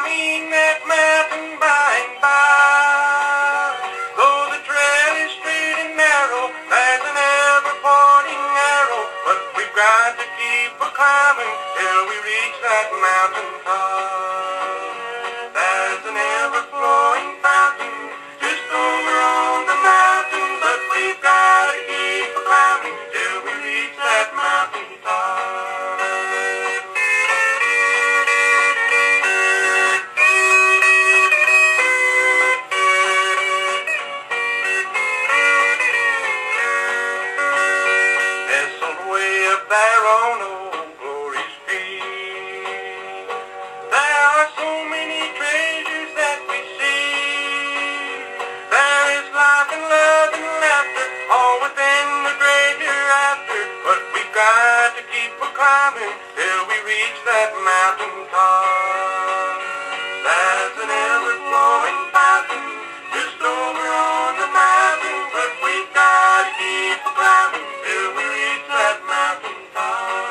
climbing that mountain by and by. Though the trail is straight and narrow, there's an ever-pointing arrow, but we've got to keep climbing till we reach that mountain top. There's an ever-flowing fountain just over on the mountain, but we've got to keep climbing till we reach that mountain top. Nestled way up there on Old Glory Street, there are so many treasures that we see. There is life and love and laughter all within the great hereafter, but we've got to keep climbing till we reach that mountain top. There's an ever-flowing fountain just over on the mountain, but we've got to keep climbing till we reach that mountain top.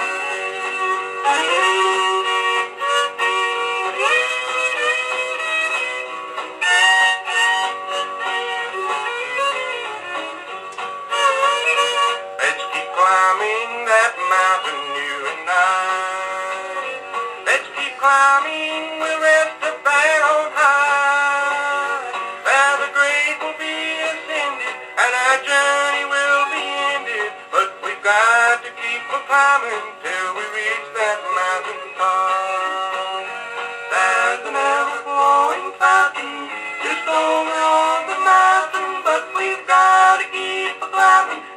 Let's keep climbing that mountain, you and I. Let's keep climbing, we'll rest up there on high. There the grade will be ascended, and our journey will be ended, but we've got to keep climbing till we reach that mountain top. There's an ever-flowing fountain just over on the mountain, but we've got to keep climbing